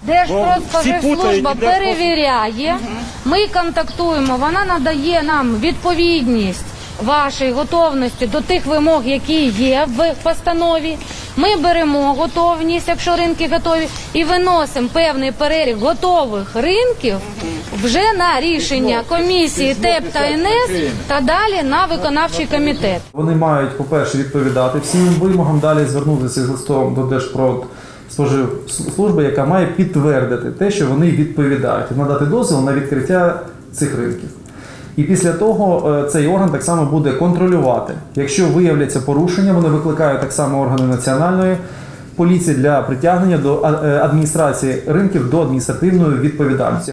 Держпродспоживслужба перевіряє, ми контактуємо, вона надає нам відповідність вашої готовності до тих вимог, які є в постанові. Ми беремо готовність, якщо ринки готові, і виносимо певний перелік готових ринків вже на рішення комісії ТЕП та НС та далі на виконавчий комітет. Вони мають, по-перше, відповідати всім вимогам, далі звернутися з листом до Держпродспоживслужби, яка має підтвердити те, що вони відповідають, і надати дозвіл на відкриття цих ринків. І після того цей орган так само буде контролювати. Якщо виявляться порушення, вони викликають так само органи національної поліції для притягнення до адміністрації ринків до адміністративної відповідальності.